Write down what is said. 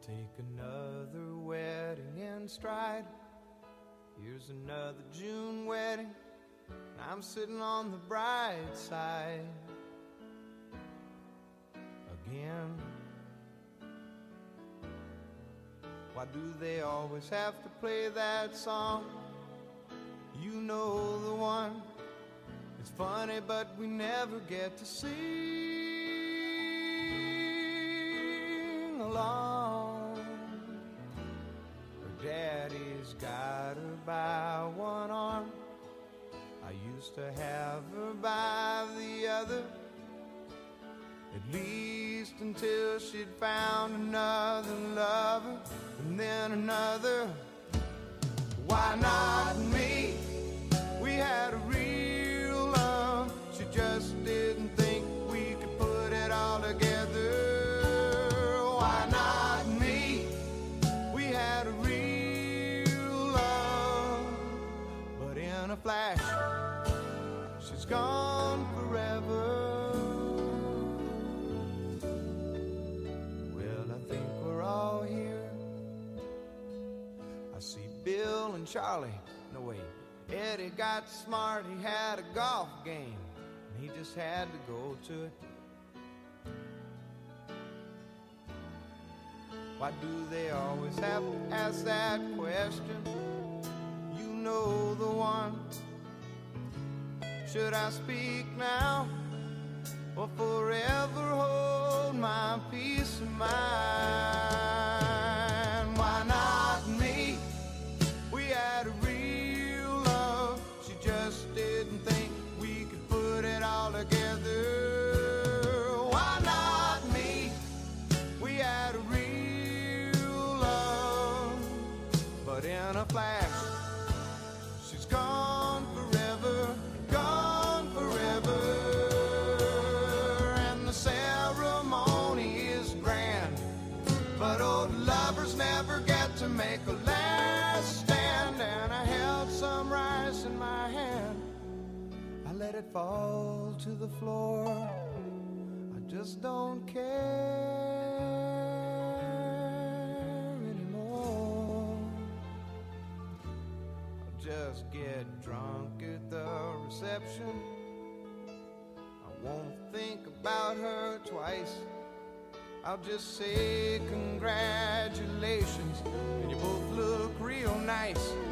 Take another wedding in stride. Here's another June wedding, and I'm sitting on the bride's side again. Why do they always have to play that song? You know the one. It's funny, but we never get to sing along. Her daddy's got her by one arm. I used to have her by the other, at least until she'd found another lover, and then another. Why not me? We had a real love. She just didn't think we could put it all together. Why not me? We had a real love. But in a flash, she's gone forever. Well, I think we're all here. I see Bill and Charlie. No, wait. Eddie got smart. He had a golf game, and he just had to go to it. Why do they always have to ask that question? You know the one. Should I speak now, or forever hold my peace of mind? Why not me? We had a real love. She just didn't think we could put it all together. Why not me? We had a real love. But in a flash, she's gone forever, gone forever. And the ceremony is grand, but old lovers never get to make a last stand. And I held some rice in my hand. I let it fall to the floor. I just don't care anymore. I'll just get drunk at the reception. I won't think about her twice. I'll just say congratulations, and you both look real nice.